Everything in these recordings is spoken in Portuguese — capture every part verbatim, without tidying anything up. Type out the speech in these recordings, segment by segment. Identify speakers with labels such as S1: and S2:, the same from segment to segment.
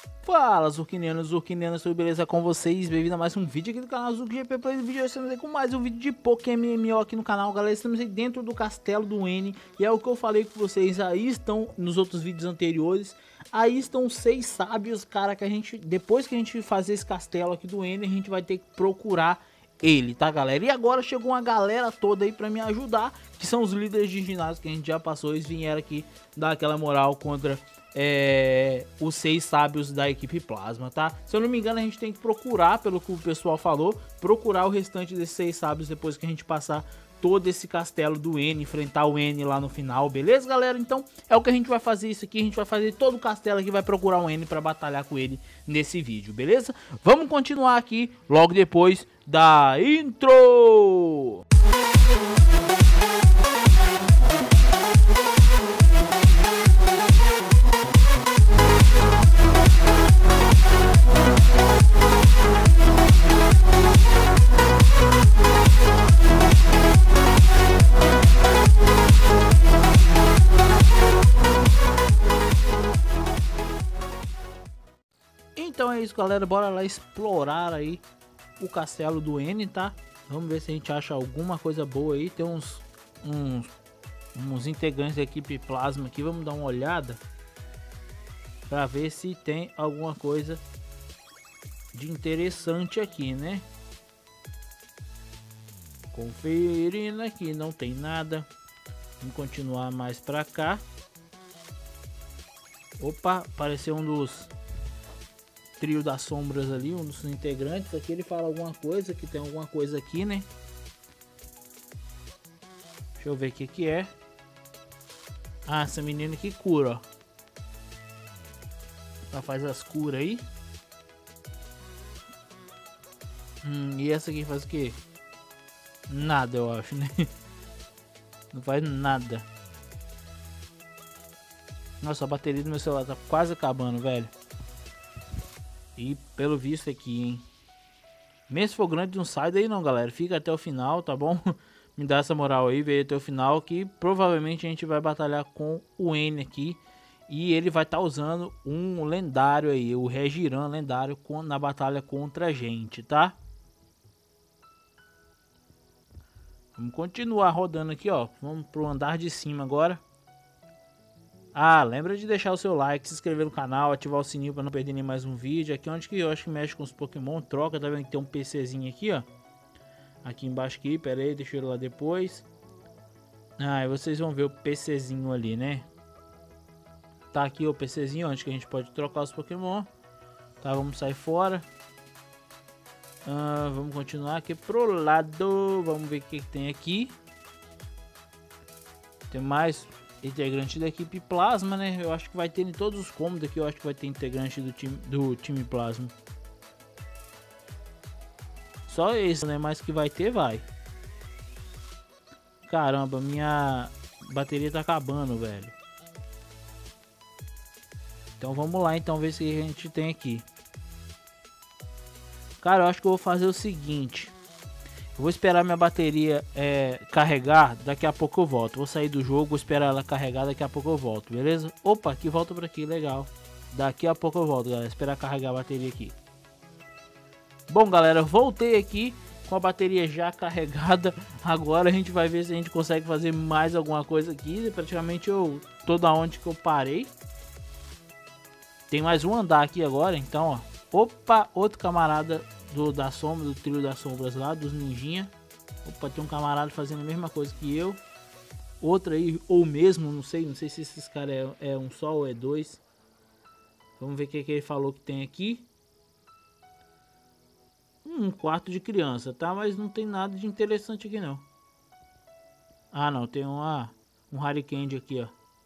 S1: Fala, Zurkinianos, Zurkinianas, tudo beleza com vocês? Bem-vindo a mais um vídeo aqui do canal Zurk G P Play. No vídeo estamos aí com mais um vídeo de Pokémon M M O aqui no canal, galera. Estamos aí dentro do castelo do N, e é o que eu falei com vocês. Aí estão, nos outros vídeos anteriores, aí estão seis sábios, cara, que a gente, depois que a gente fazer esse castelo aqui do N, a gente vai ter que procurar ele, tá, galera? E agora chegou uma galera toda aí pra me ajudar, que são os líderes de ginásio que a gente já passou. Eles vieram aqui dar aquela moral contra é, os seis sábios da equipe Plasma, tá? Se eu não me engano, a gente tem que procurar, pelo que o pessoal falou, procurar o restante desses seis sábios depois que a gente passar todo esse castelo do N, enfrentar o N lá no final, beleza, galera? Então é o que a gente vai fazer isso aqui. A gente vai fazer todo o castelo aqui, vai procurar o N pra batalhar com ele nesse vídeo, beleza? Vamos continuar aqui logo depois da intro! Então é isso, galera, bora lá explorar aí o castelo do N, tá? Vamos ver se a gente acha alguma coisa boa aí. Tem uns, uns, uns integrantes da equipe Plasma aqui, vamos dar uma olhada pra ver se tem alguma coisa de interessante aqui, né? Conferindo aqui, não tem nada. Vamos continuar mais pra cá. Opa, apareceu um dos trio das sombras ali, um dos integrantes. Aqui ele fala alguma coisa, que tem alguma coisa aqui, né? Deixa eu ver o que que é. Ah, essa menina que cura, ó. Ela faz as curas aí. Hum, e essa aqui faz o que? Nada, eu acho, né? Não faz nada. Nossa, a bateria do meu celular tá quase acabando, velho. E pelo visto aqui, hein? Mesmo se for grande, não sai daí não, galera. Fica até o final, tá bom? Me dá essa moral aí, veio até o final, que provavelmente a gente vai batalhar com o N aqui. E ele vai estar tá usando um lendário aí, o Regiram lendário, com, na batalha contra a gente, tá? Vamos continuar rodando aqui, ó. Vamos pro andar de cima agora. Ah, lembra de deixar o seu like, se inscrever no canal, ativar o sininho para não perder nem mais um vídeo. Aqui onde que eu acho que mexe com os Pokémon, troca, tá vendo que tem um PCzinho aqui, ó. Aqui embaixo aqui, pera aí, deixa eu ir lá depois. Ah, e vocês vão ver o PCzinho ali, né? Tá aqui o PCzinho, onde que a gente pode trocar os Pokémon. Tá, vamos sair fora. Ah, vamos continuar aqui pro lado, vamos ver o que, que tem aqui. Tem mais integrante da equipe Plasma, né? Eu acho que vai ter em todos os cômodos aqui. Eu acho que vai ter integrante do time, do time Plasma. Só esse, né? Mas que vai ter, vai. Caramba, minha bateria tá acabando, velho. Então vamos lá, então, ver se a gente tem aqui. Cara, eu acho que eu vou fazer o seguinte. Eu vou esperar minha bateria é, carregar, daqui a pouco eu volto. Vou sair do jogo, vou esperar ela carregar, daqui a pouco eu volto, beleza? Opa, aqui volta por aqui, legal. Daqui a pouco eu volto, galera, esperar carregar a bateria aqui. Bom, galera, voltei aqui com a bateria já carregada. Agora a gente vai ver se a gente consegue fazer mais alguma coisa aqui. Praticamente eu tô da onde que eu parei. Tem mais um andar aqui agora, então, ó. Opa, outro camarada do da sombra, do trio das sombras lá, dos ninjinha. Opa, tem um camarada fazendo a mesma coisa que eu. Outra aí, ou mesmo, não sei, não sei se esses caras é, é um só ou é dois. Vamos ver o que, que ele falou que tem aqui. Um quarto de criança, tá? Mas não tem nada de interessante aqui não. Ah não, tem uma, um Harry aqui, ó.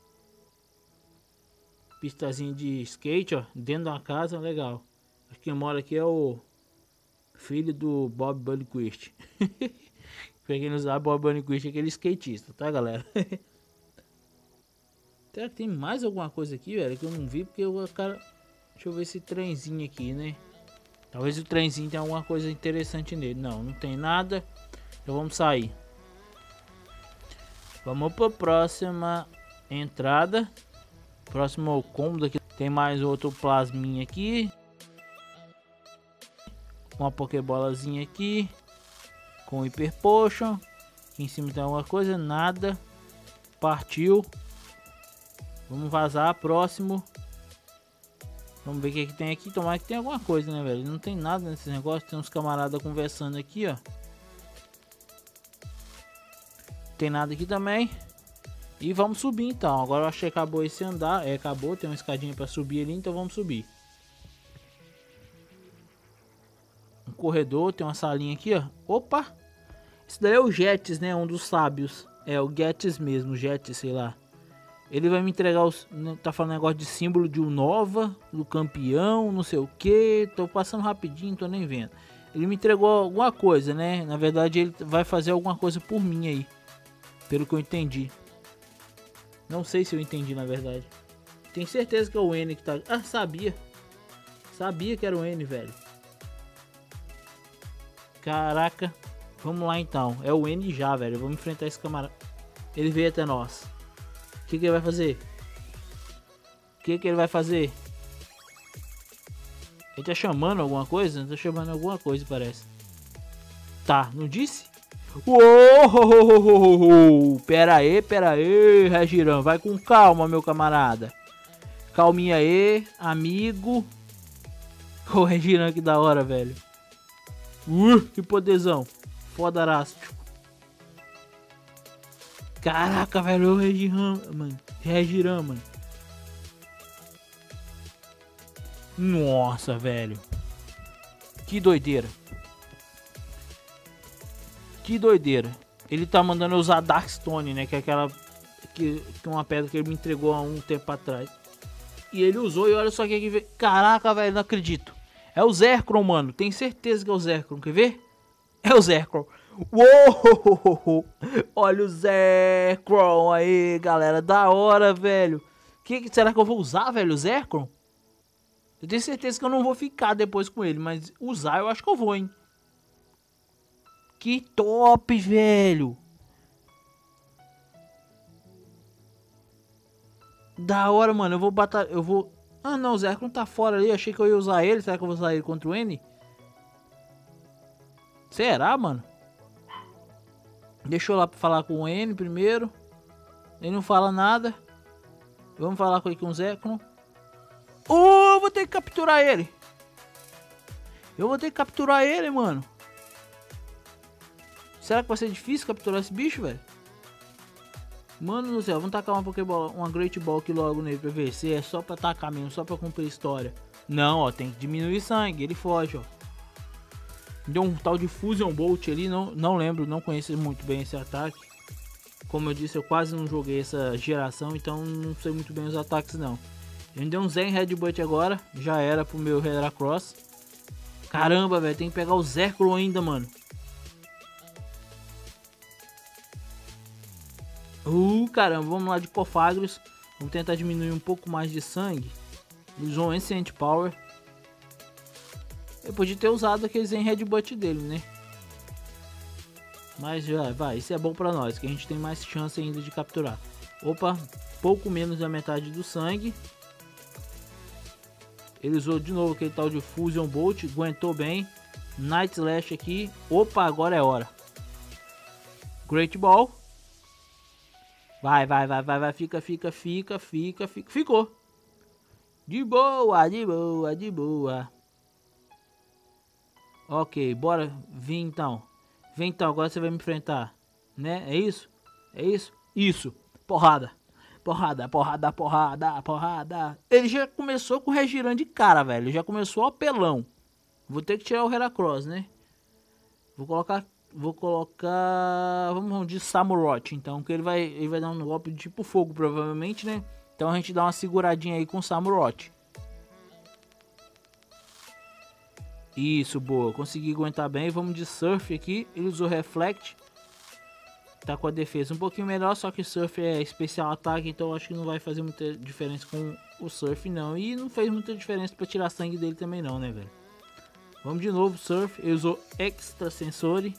S1: Pistazinha de skate, ó, dentro da casa, legal. Acho que quem mora aqui é o filho do Bob Burnquist. Pra quem não sabe, Bob Burnquist é aquele skatista, tá, galera? Será que tem mais alguma coisa aqui, velho, que eu não vi? Porque o cara... Deixa eu ver esse trenzinho aqui, né? Talvez o trenzinho tenha alguma coisa interessante nele. Não, não tem nada. Então vamos sair. Vamos para a próxima entrada. Próximo cômodo aqui. Tem mais outro plasminha aqui. Uma pokebolazinha aqui. Com Hyper Potion. Aqui em cima tem alguma coisa, nada. Partiu. Vamos vazar, próximo. Vamos ver o que, que tem aqui. Tomara que tem alguma coisa, né, velho? Não tem nada nesse negócio. Tem uns camaradas conversando aqui, ó. Tem nada aqui também. E vamos subir então. Agora eu achei que acabou esse andar. É, acabou. Tem uma escadinha pra subir ali, então vamos subir. Um corredor, tem uma salinha aqui, ó. Opa! Esse daí é o Jets, né? Um dos sábios. É o Jets mesmo, o Jets, sei lá. Ele vai me entregar os... Tá falando negócio de símbolo de Unova, do campeão, não sei o que. Tô passando rapidinho, tô nem vendo. Ele me entregou alguma coisa, né? Na verdade, ele vai fazer alguma coisa por mim aí. Pelo que eu entendi. Não sei se eu entendi, na verdade. Tenho certeza que é o N que tá... Ah, sabia. Sabia que era o N, velho. Caraca. Vamos lá, então. É o N já, velho. Vamos enfrentar esse camarada. Ele veio até nós. O que, que ele vai fazer? O que, que ele vai fazer? Ele tá chamando alguma coisa? Tá chamando alguma coisa, parece. Tá, não disse? Uou! Pera aí, pera aí, Regiran. Vai com calma, meu camarada. Calminha aí, amigo. O Regiran, que da hora, velho. Uh, que poderzão. Fodarástico. Caraca, velho, o Regiran, mano. Regiran, mano. Nossa, velho. Que doideira. Que doideira. Ele tá mandando eu usar Darkstone, né? Que é aquela... Que, que é uma pedra que ele me entregou há um tempo atrás. E ele usou e olha só que aqui veio. Caraca, velho, não acredito. É o Zerkron, mano. Tenho certeza que é o Zerkron. Quer ver? É o Zerkron. Uou! Olha o Zerkron aí, galera. Da hora, velho. Que, que será que eu vou usar, velho? O Zerkron? Eu tenho certeza que eu não vou ficar depois com ele. Mas usar eu acho que eu vou, hein. Que top, velho. Da hora, mano. Eu vou batalhar. Eu vou... Ah, não. O Zerkron tá fora ali. Eu achei que eu ia usar ele. Será que eu vou usar ele contra o N? Será, mano? Deixa eu lá falar com o N primeiro. Ele não fala nada. Vamos falar com ele com o Zerkron. Oh, eu vou ter que capturar ele. Eu vou ter que capturar ele, mano. Será que vai ser difícil capturar esse bicho, velho? Mano do céu, vamos tacar uma Pokébola, uma Great Ball aqui logo nele pra ver se é só pra tacar mesmo, só pra cumprir a história. Não, ó, tem que diminuir sangue, ele foge, ó. Deu um tal de Fusion Bolt ali, não, não lembro, não conheço muito bem esse ataque. Como eu disse, eu quase não joguei essa geração, então não sei muito bem os ataques não. Ele deu um Zen Headbutt agora, já era pro meu Heracross. Caramba, velho, tem que pegar o Zerkron ainda, mano. Uh, caramba, vamos lá de Cofagrios. Vamos tentar diminuir um pouco mais de sangue. Usou um Ancient Power. Eu podia ter usado aquele Zen Headbutt dele, né? Mas já vai, isso é bom pra nós, que a gente tem mais chance ainda de capturar. Opa, pouco menos da metade do sangue. Ele usou de novo aquele tal de Fusion Bolt, aguentou bem. Night Slash aqui. Opa, agora é hora. Great Ball. Vai, vai, vai, vai, vai, fica, fica, fica, fica, fica, ficou. De boa, de boa, de boa. Ok, bora vir então. Vem então, agora você vai me enfrentar. Né, é isso? É isso? Isso, porrada. Porrada, porrada, porrada, porrada. Ele já começou com o Regiran de cara, velho. Já começou apelão. Vou ter que tirar o Heracross, né? Vou colocar... Vou colocar... Vamos de Samurott, então. Que ele vai, ele vai dar um golpe de tipo fogo, provavelmente, né? Então a gente dá uma seguradinha aí com o Samurott. Isso, boa. Consegui aguentar bem. Vamos de Surf aqui. Ele usou Reflect. Tá com a defesa um pouquinho melhor, só que Surf é especial ataque, então eu acho que não vai fazer muita diferença com o Surf, não. E não fez muita diferença pra tirar sangue dele também não, né, velho? Vamos de novo, Surf. Ele usou Extra Sensori.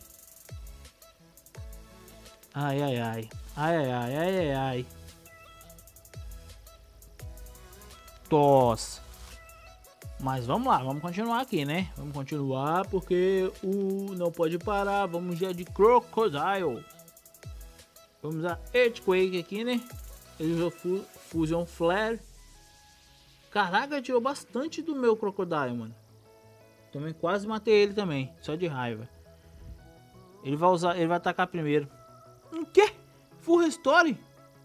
S1: Ai, ai, ai. Ai, ai, ai, ai, ai, ai. Tos. Mas vamos lá, vamos continuar aqui, né? Vamos continuar porque o não pode parar. Vamos já de Crocodile. Vamos a Earthquake aqui, né? Ele usou fu Fusion Flare. Caraca, tirou bastante do meu Crocodile, mano. Também quase matei ele também, só de raiva. Ele vai usar, ele vai atacar primeiro. O quê? Full Restore?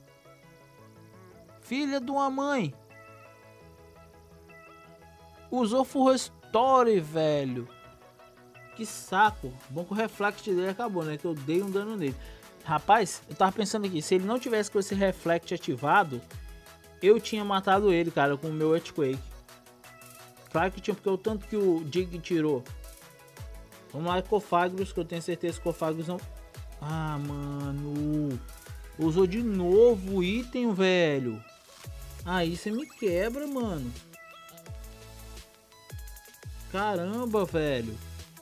S1: Filha de uma mãe. Usou Full Restore, velho. Que saco. Bom que o Reflect dele acabou, né? Que eu dei um dano nele. Rapaz, eu tava pensando aqui. Se ele não tivesse com esse Reflect ativado, eu tinha matado ele, cara, com o meu Earthquake. Claro que tinha, porque o tanto que o Dig tirou. Vamos lá, Cofagros, que eu tenho certeza que Cofagros não... Ah, mano. Usou de novo o item, velho. Aí você me quebra, mano. Caramba, velho.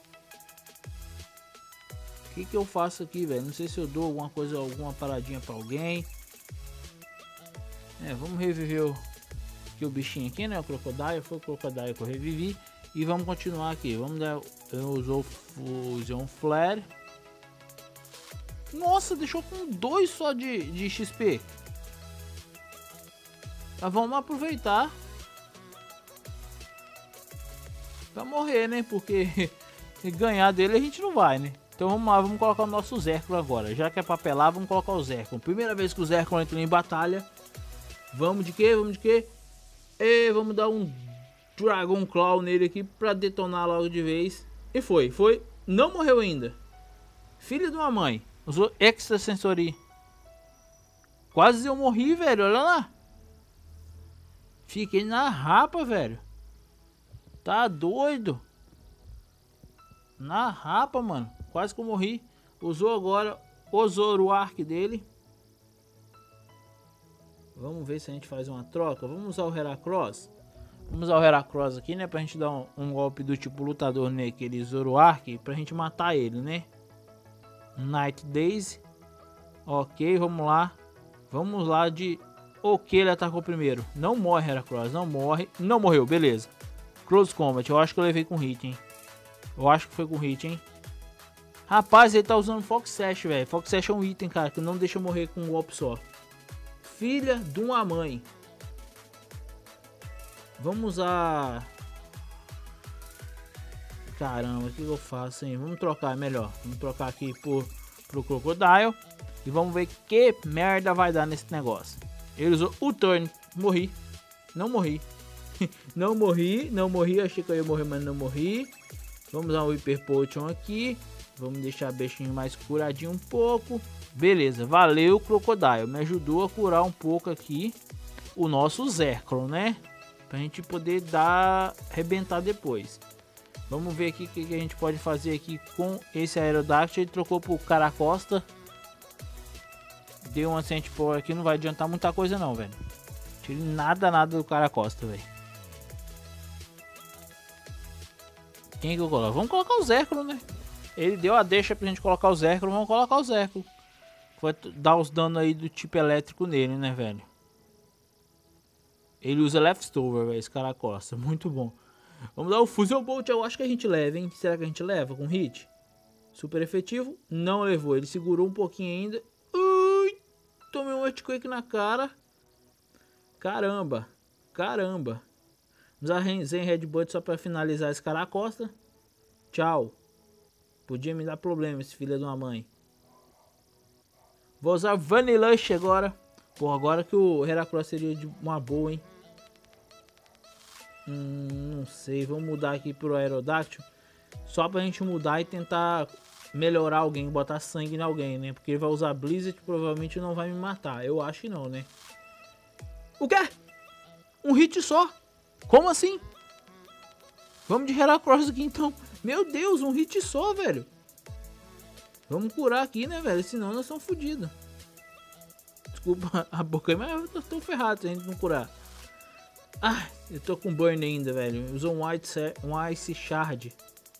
S1: O que que eu faço aqui, velho? Não sei se eu dou alguma coisa, alguma paradinha pra alguém. É, vamos reviver o, aqui o bichinho aqui, né? O Crocodile. Foi o Crocodile que eu revivi. E vamos continuar aqui. Vamos dar... Eu usou Fusion Flare. Nossa, deixou com dois só de, de X P. Mas vamos aproveitar pra morrer, né? Porque ganhar dele a gente não vai, né? Então vamos lá, vamos colocar o nosso Zerklo agora. Já que é papelar, vamos colocar o Zerklo. Primeira vez que o Zerklo entra em batalha. Vamos de quê? Vamos de quê? E vamos dar um Dragon Claw nele aqui pra detonar logo de vez. E foi, foi. Não morreu ainda. Filho de uma mãe. Usou Extra Sensory. Quase eu morri, velho. Olha lá. Fiquei na rapa, velho. Tá doido. Na rapa, mano. Quase que eu morri. Usou agora o Zoroark dele. Vamos ver se a gente faz uma troca. Vamos usar o Heracross. Vamos usar o Heracross aqui, né? Pra gente dar um, um golpe do tipo lutador naquele Zoroark. Pra gente matar ele, né? Night Days. Ok, vamos lá. Vamos lá de... Ok, ele atacou primeiro. Não morre, Heracross. Não morre. Não morreu, beleza. Close Combat. Eu acho que eu levei com hit, hein? Eu acho que foi com hit, hein? Rapaz, ele tá usando Fox Sash, velho. Fox Sash é um item, cara, que não deixa morrer com um golpe só. Filha de uma mãe. Vamos usar... Caramba, o que eu faço, hein? Vamos trocar, melhor. Vamos trocar aqui por, pro Crocodile. E vamos ver que merda vai dar nesse negócio. Ele usou o turn. Morri. Não morri. Não morri, não morri. Achei que eu ia morrer, mas não morri. Vamos usar o Hyper Potion aqui. Vamos deixar o bichinho mais curadinho um pouco. Beleza, valeu, Crocodile. Me ajudou a curar um pouco aqui o nosso Zerklo, né? Pra gente poder dar, arrebentar depois. Vamos ver aqui o que, que a gente pode fazer aqui com esse Aerodactyl. Ele trocou pro Caracosta. Deu um Ascent Power aqui, não vai adiantar muita coisa não, velho. Tire nada, nada do Caracosta, velho. Quem que eu coloco? Vamos colocar o Zerklo, né? Ele deu a deixa pra gente colocar o Zerklo, vamos colocar o Zerklo. Vai dar os danos aí do tipo elétrico nele, né, velho? Ele usa Leftover, velho, esse Caracosta. Muito bom. Vamos dar o Fusion Bolt, eu acho que a gente leva, hein? Será que a gente leva com hit? Super efetivo? Não levou, ele segurou um pouquinho ainda. Ui! Tomei um Earthquake na cara. Caramba. Caramba. Vamos usar Zen Headbutt só pra finalizar esse Caracosta. Tchau. Podia me dar problema esse filho de uma mãe. Vou usar Vanillush agora. Pô, agora que o Heracross seria de uma boa, hein? Hum, não sei. Vamos mudar aqui pro Aerodactyl. Só pra gente mudar e tentar melhorar alguém. Botar sangue em alguém, né? Porque ele vai usar Blizzard e provavelmente não vai me matar. Eu acho que não, né? O quê? Um hit só? Como assim? Vamos de Heracross aqui então. Meu Deus, um hit só, velho. Vamos curar aqui, né, velho? Senão nós estamos fodidos. Desculpa a boca aí, mas eu tô, tô ferrado se a gente não curar. Ah, eu tô com burn ainda, velho. Usou um, white, um Ice Shard.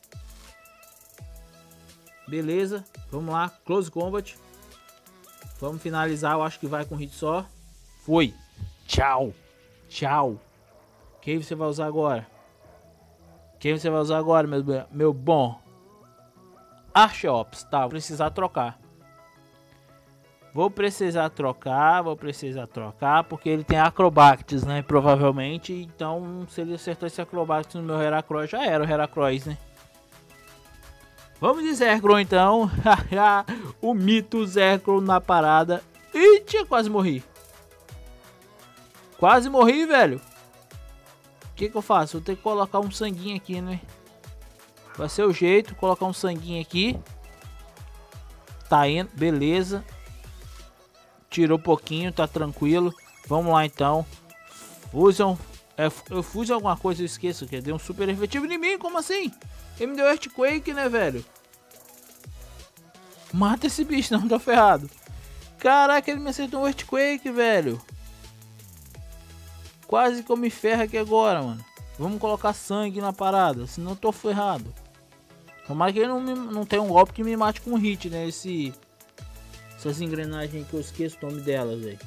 S1: Beleza, vamos lá. Close Combat. Vamos finalizar, eu acho que vai com hit só. Foi. Tchau. Tchau. Quem você vai usar agora? Quem você vai usar agora, meu, meu bom? Archeops, tá, vou precisar trocar. Vou precisar trocar, vou precisar trocar, porque ele tem Acrobactis, né, provavelmente. Então, se ele acertou esse Acrobactis no meu Heracross, já era o Heracross, né? Vamos de Zergron, então. O mito Zergron na parada. Ih, tinha quase morri. Quase morri, velho. O que que eu faço? Vou ter que colocar um sanguinho aqui, né? Vai ser o jeito, colocar um sanguinho aqui. Tá indo, beleza. Tirou pouquinho, tá tranquilo. Vamos lá então. Fusion. É, eu fuso alguma coisa, eu esqueço. Que deu um super efetivo em mim, como assim? Ele me deu Earthquake, né, velho? Mata esse bicho, não, tô ferrado. Caraca, ele me acertou um Earthquake, velho. Quase que eu me ferro aqui agora, mano. Vamos colocar sangue na parada, senão eu tô ferrado. Tomara que ele não, me, não tenha um golpe que me mate com hit, né? Esse, essas engrenagens que eu esqueço o nome delas, velho.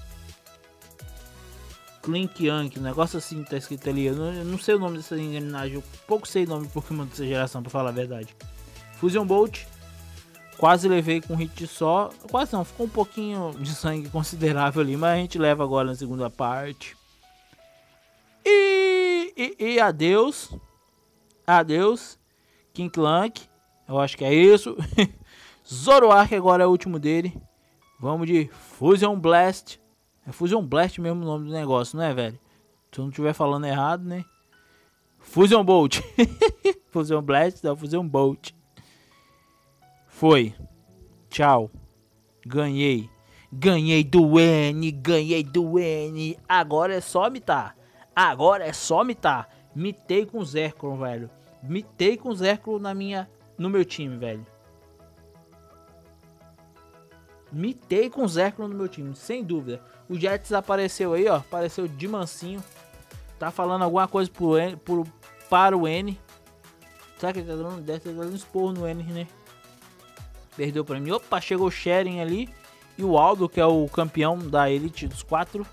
S1: Clink Yank, um negócio assim tá escrito ali. Eu não, eu não sei o nome dessa engrenagem. Eu pouco sei o nome de Pokémon dessa geração, pra falar a verdade. Fusion Bolt. Quase levei com hit só. Quase não, ficou um pouquinho de sangue considerável ali. Mas a gente leva agora na segunda parte. E, e, e adeus. Adeus. King Clank. Eu acho que é isso. Zoroark agora é o último dele. Vamos de Fusion Blast. É Fusion Blast mesmo o nome do negócio, não é, velho? Se eu não estiver falando errado, né? Fusion Bolt. Fusion Blast, não, Fusion Bolt. Foi. Tchau. Ganhei. Ganhei do N. Ganhei do N. Agora é só mitar. Agora é só mitar. Mitei com o Zerkron, velho. Mitei com o Zerkron na minha, no meu time, velho. Mitei com o Zerkron no meu time, sem dúvida. O Jets apareceu aí, ó. Apareceu de mansinho. Tá falando alguma coisa pro N, pro, para o N. Será que ele tá dando, deve estar dando esporro no N, né? Perdeu pra mim. Opa, chegou o Sharing ali. E o Aldo, que é o campeão da Elite dos quatro.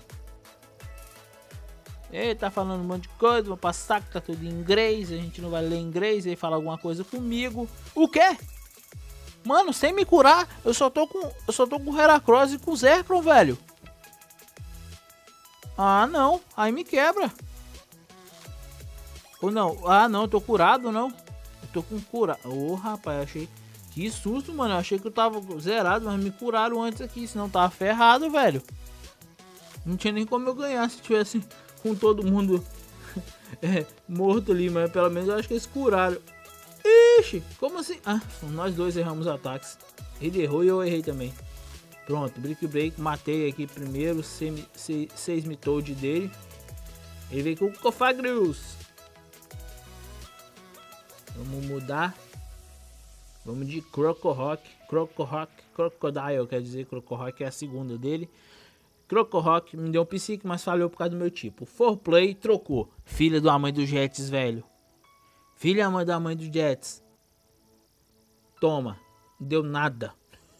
S1: Ele tá falando um monte de coisa. Vou passar que tá tudo em inglês. A gente não vai ler inglês. Ele fala alguma coisa comigo. O quê? Mano, sem me curar, eu só tô com eu só tô com o Heracross e com o Zerkron, velho. Ah, não. Aí me quebra. Ou não. Ah, não. Eu tô curado, não. Eu tô com cura. Ô, oh, rapaz, achei... Que susto, mano. Eu achei que eu tava zerado, mas me curaram antes aqui. Senão tava ferrado, velho. Não tinha nem como eu ganhar se tivesse com todo mundo é, morto ali. Mas pelo menos eu acho que eles curaram. Ixi, como assim? Ah, nós dois erramos ataques. Ele errou e eu errei também. Pronto, Brick Break. Matei aqui primeiro. seis Mitoad dele. Ele veio com o Cofagrius. Vamos mudar. Vamos de Crocorock. Crocorock. Crocodile, quer dizer, Crocorock é a segunda dele. Crocorock me deu um psique, mas falhou por causa do meu tipo. For Play, trocou. Filha da mãe dos Jets, velho. Filha mãe da mãe dos Jets. Toma. Não deu nada.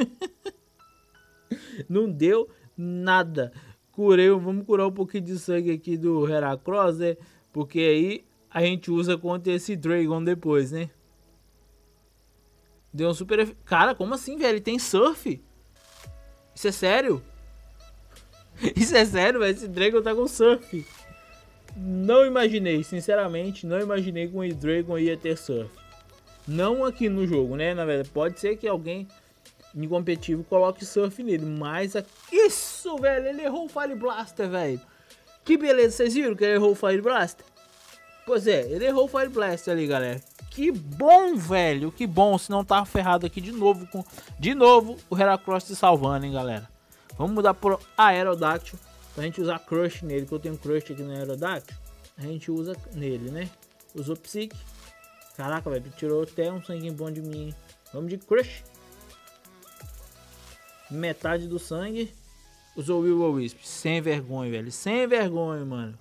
S1: Não deu nada. Curei, vamos curar um pouquinho de sangue aqui do Heracross, né? Porque aí a gente usa contra esse Dragon depois, né? Deu um super... Cara, como assim, velho? Ele tem surf? Isso é sério? Isso é sério, velho? Esse Dragon tá com surf. Não imaginei, sinceramente, não imaginei que o Dragon ia ter surf. Não aqui no jogo, né? Na verdade, pode ser que alguém em competitivo coloque surf nele, mas... A... Isso, velho! Ele errou o Fire Blaster, velho. Que beleza, vocês viram que ele errou o Fire Blaster? Pois é, ele errou o Fire Blaster ali, galera. Que bom, velho, que bom. Se não tá ferrado aqui de novo com... De novo, o Heracross se salvando, hein, galera. Vamos mudar pro Aerodactyl. Pra gente usar Crush nele, que eu tenho Crush aqui no Aerodactyl. A gente usa nele, né? Usou Psyche. Caraca, velho, tirou até um sangue bom de mim. Vamos de Crush. Metade do sangue. Usou Will-O-Wisp. Sem vergonha, velho. Sem vergonha, mano.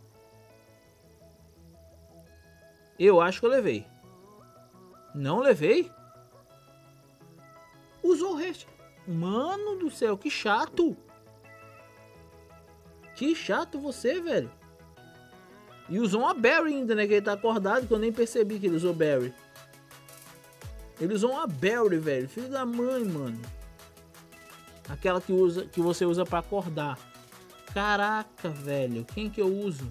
S1: Eu acho que eu levei. Não levei? Usou o resto. Mano do céu, que chato. Que chato você, velho. E usou uma Berry ainda, né? Que ele tá acordado, que eu nem percebi que ele usou Berry. Ele usou uma Berry, velho. Filho da mãe, mano. Aquela que, usa, que você usa pra acordar. Caraca, velho. Quem que eu uso?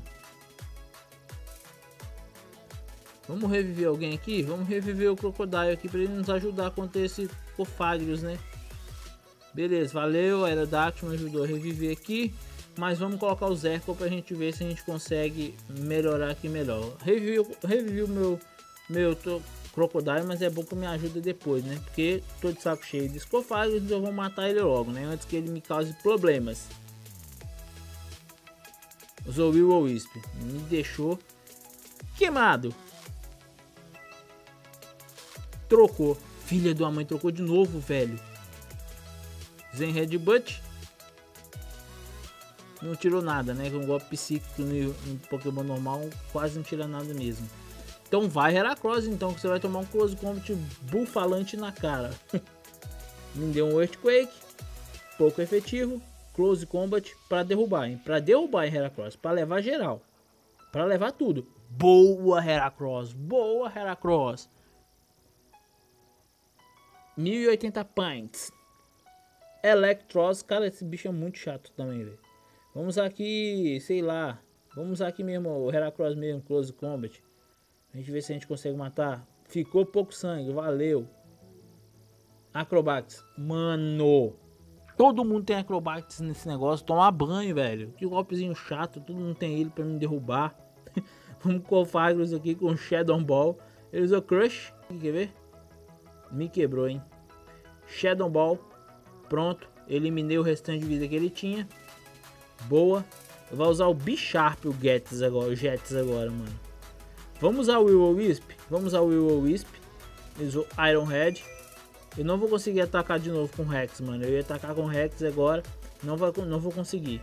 S1: Vamos reviver alguém aqui? Vamos reviver o Crocodile aqui pra ele nos ajudar contra esse Cofagrius, né? Beleza, valeu. A Aerodactyl me ajudou a reviver aqui. Mas vamos colocar o Zerkle pra gente ver se a gente consegue melhorar aqui melhor. Revivi, revivi o meu, meu tô, Crocodile, mas é bom que me ajuda depois, né? Porque tô de saco cheio de Cofagrius, então eu vou matar ele logo, né? Antes que ele me cause problemas. Usou o Will-O-Wisp. Me deixou queimado. Trocou. Filha de uma mãe, trocou de novo, velho. Zen Headbutt. Não tirou nada, né? Com um golpe psíquico no, no Pokémon normal, quase não tira nada mesmo. Então vai Heracross, então, que você vai tomar um Close Combat bufalante na cara. Me deu um Earthquake. Pouco efetivo. Close Combat para derrubar, hein? Para derrubar, hein, Heracross. Para levar geral. Para levar tudo. Boa, Heracross. Boa, Heracross. mil e oitenta points. Electros. Cara, esse bicho é muito chato também, velho. Vamos usar aqui, sei lá. Vamos usar aqui mesmo o Heracross mesmo, Close Combat. A gente vê se a gente consegue matar. Ficou pouco sangue, valeu. Acrobatics. Mano. Todo mundo tem Acrobatics nesse negócio. Tomar banho, velho. Que golpezinho chato. Todo mundo tem ele pra me derrubar. Vamos com o Cofagrius aqui com Shadow Ball. Ele usou Crush. Quer ver? Me quebrou, hein? Shadow Ball. Pronto. Eliminei o restante de vida que ele tinha. Boa. Vai usar o Bisharp, o Gets agora, o Jets agora, mano. Vamos usar o Will-O-Wisp. Vamos usar o Will-O-Wisp. Usou Iron Head. Eu não vou conseguir atacar de novo com o Rex, mano. Eu ia atacar com o Rex agora. Não, vai, não vou conseguir.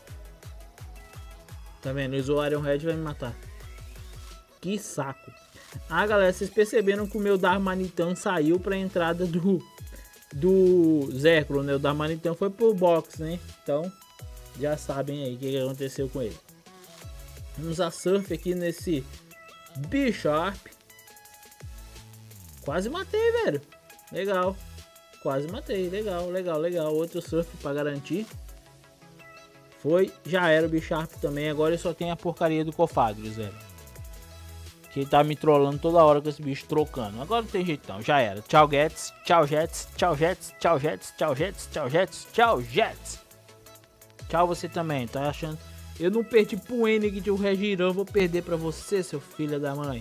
S1: Tá vendo? Ele usou Iron Head e vai me matar. Que saco. Ah, galera, vocês perceberam que o meu Darmanitan saiu pra entrada do... Do Zerkle, né? O Darmanitan foi pro box, né? Então... Já sabem aí o que, que aconteceu com ele. Vamos usar Surf aqui nesse Bisharp. Quase matei, velho. Legal. Quase matei. Legal, legal, legal. Outro Surf para garantir. Foi. Já era o Bisharp também. Agora ele só tem a porcaria do Cofagrius, velho. Que ele tá me trollando toda hora com esse bicho trocando. Agora não tem jeitão. Já era. Tchau, Jets. Tchau, Jets. Tchau, Jets. Tchau, Jets. Tchau, Jets. Tchau, Jets. Tchau, Jets. Tchau você também, tá achando? Eu não perdi pro N de o Regirão, vou perder pra você, seu filho da mãe.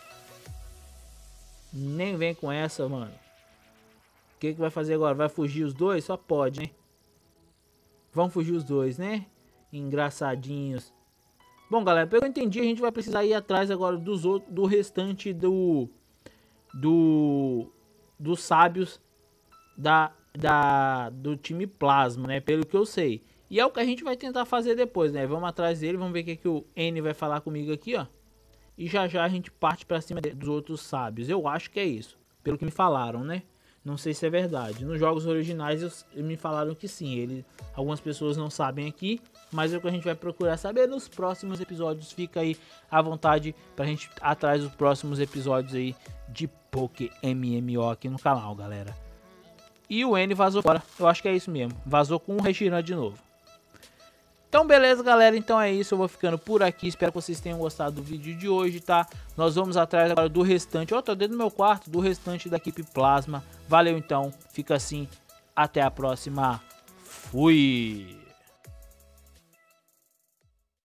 S1: Nem vem com essa, mano. O que que vai fazer agora? Vai fugir os dois? Só pode, né? Vão fugir os dois, né? Engraçadinhos. Bom, galera, pelo que eu entendi, a gente vai precisar ir atrás agora dos outros, do restante do... Do... Dos sábios da, da, do time Plasma, né? Pelo que eu sei. E é o que a gente vai tentar fazer depois, né? Vamos atrás dele, vamos ver o que, que o N vai falar comigo aqui, ó. E já já a gente parte pra cima dos outros sábios. Eu acho que é isso, pelo que me falaram, né? Não sei se é verdade. Nos jogos originais eu, me falaram que sim. Ele, algumas pessoas não sabem aqui, mas é o que a gente vai procurar saber nos próximos episódios. Fica aí à vontade pra gente ir atrás dos próximos episódios aí de Poké M M O aqui no canal, galera. E o N vazou fora. Eu acho que é isso mesmo. Vazou com o Reshiram de novo. Então beleza, galera, então é isso, eu vou ficando por aqui, espero que vocês tenham gostado do vídeo de hoje, tá? Nós vamos atrás agora do restante, ó, tô dentro do meu quarto, do restante da equipe Plasma. Valeu então, fica assim, até a próxima, fui!